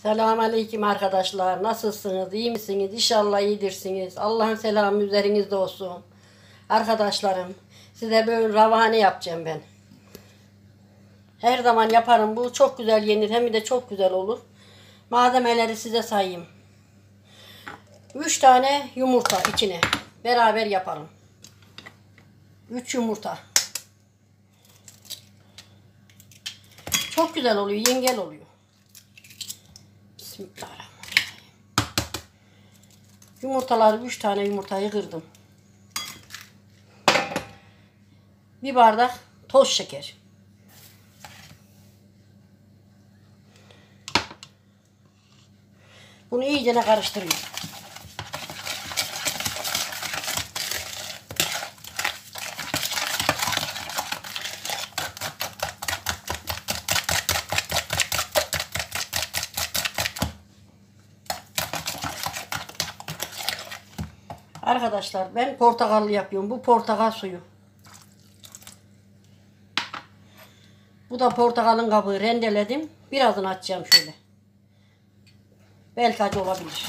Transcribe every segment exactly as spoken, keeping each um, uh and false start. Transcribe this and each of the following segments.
Selamünaleyküm arkadaşlar. Nasılsınız? İyi misiniz? İnşallah iyidirsiniz. Allah'ın selamı üzerinizde olsun. Arkadaşlarım, size böyle ravani yapacağım ben. Her zaman yaparım. Bu çok güzel yenir. Hem de çok güzel olur. Malzemeleri size sayayım. üç tane yumurta içine. Beraber yapalım. üç yumurta. Çok güzel oluyor. Yengel oluyor. Bismillahirrahmanirrahim. Yumurtaları üç tane yumurtayı kırdım. Bir bardak toz şeker. Bunu iyice karıştırıyorum. Arkadaşlar ben portakallı yapıyorum. Bu portakal suyu. Bu da portakalın kabuğu rendeledim. Birazını açacağım şöyle. Belki acı olabilir.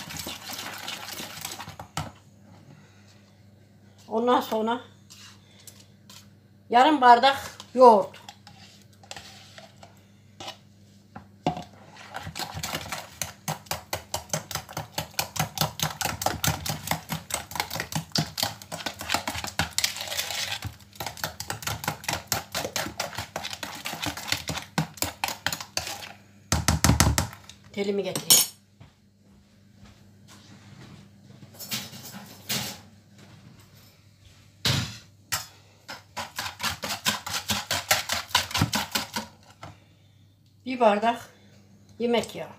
Ondan sonra yarım bardak yoğurt. Telimi getireyim. Bir bardak yemek yağı.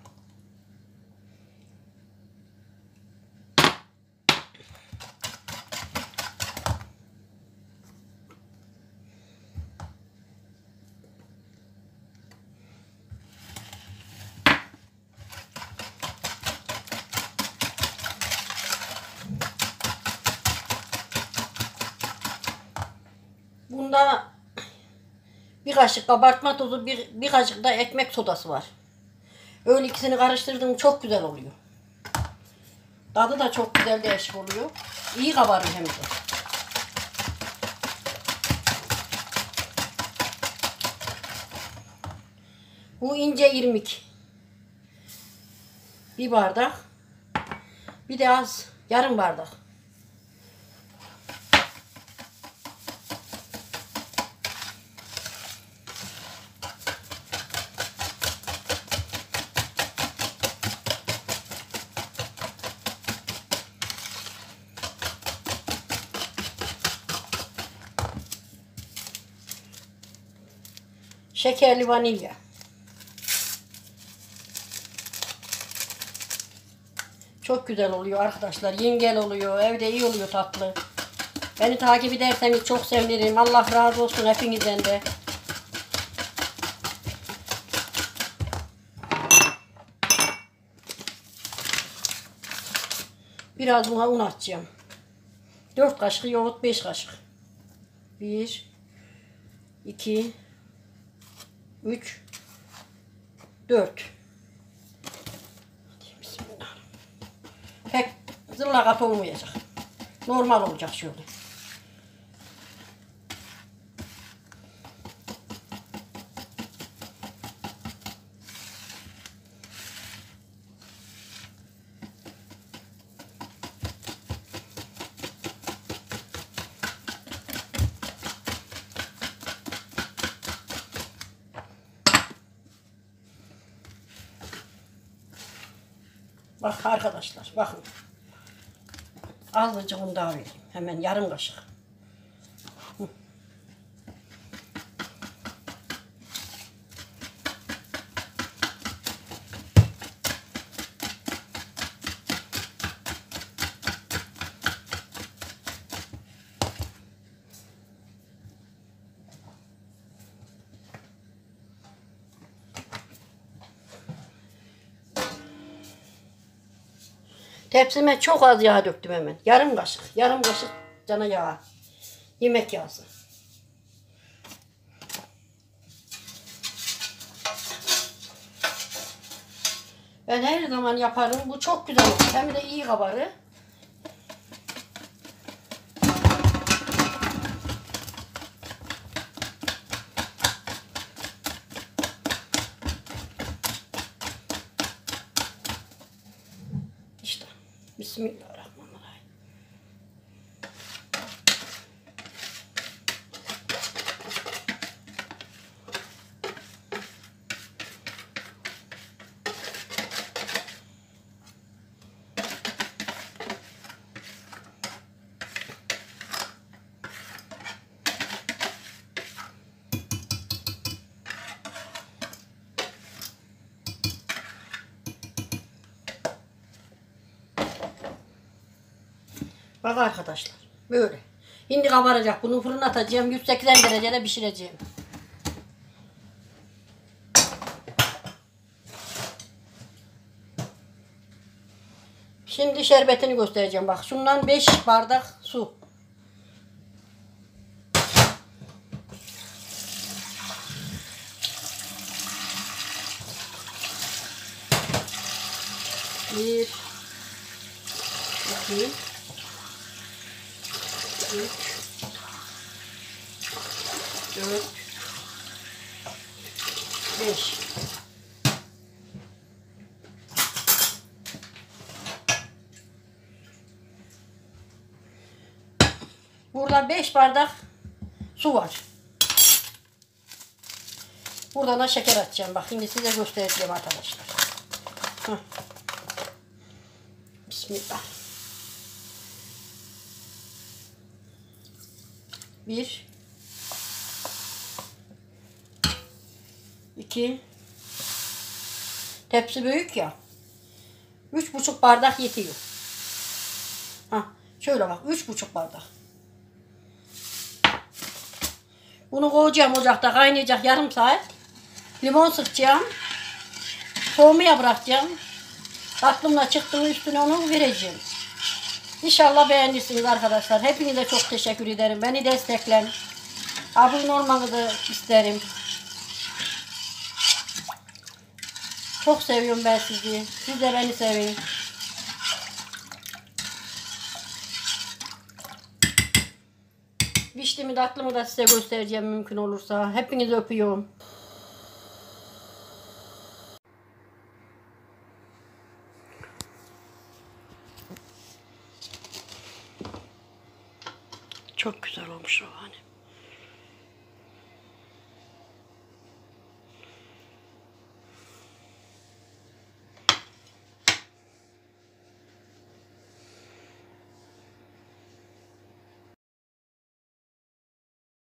Bunda bir kaşık kabartma tozu, bir, bir kaşık da ekmek sodası var. Öyle ikisini karıştırdım, çok güzel oluyor. Tadı da çok güzel, değişik oluyor. İyi kabarıyor hem de. Bu ince irmik. Bir bardak. Bir de az, yarım bardak. Şekerli vanilya. Çok güzel oluyor arkadaşlar. Yengel oluyor. Evde iyi oluyor, tatlı. Beni takip ederseniz çok sevinirim. Allah razı olsun hepinizden de. Biraz buna un atacağım. dört kaşık yoğurt, beş kaşık. bir iki üç dört. Bismillah. Pek zırlakat olmayacak. Normal olacak şöyle. Bak arkadaşlar, bakın. Azıcık un daha vereyim. Hemen yarım kaşık. Hı. Tepsime çok az yağ döktüm hemen. Yarım kaşık. Yarım kaşık cana yağ. Yemek yağısı. Ben her zaman yaparım. Bu çok güzel olur. Hem de iyi kabarı. İşte. Bismillahirrahmanirrahim. Bak arkadaşlar. Böyle. Şimdi kabaracak. Bunu fırına atacağım. yüz seksen derecede pişireceğim. Şimdi şerbetini göstereceğim. Bak şundan beş bardak su. Bir, iki, üç, dört, beş. Burada beş bardak su var. Buradan da şeker atacağım. Bak şimdi size göstereceğim arkadaşlar. Heh. Bismillah. Bir. İki. Tepsi büyük ya. Üç buçuk bardak yetiyor. Ha, şöyle bak. Üç buçuk bardak. Bunu koyacağım ocakta kaynayacak yarım saat. Limon sıkacağım. Soğumaya bırakacağım. Aklımla çıktığım üstüne onu vereceğim. İnşallah beğenirsiniz arkadaşlar. Hepinize çok teşekkür ederim. Beni destekleyin. Abone olmanızı isterim. Çok seviyorum ben sizi. Siz de beni sevin. Piştiğimi tatlımı da size göstereceğim mümkün olursa. Hepinizi öpüyorum. Çok güzel olmuş o hani.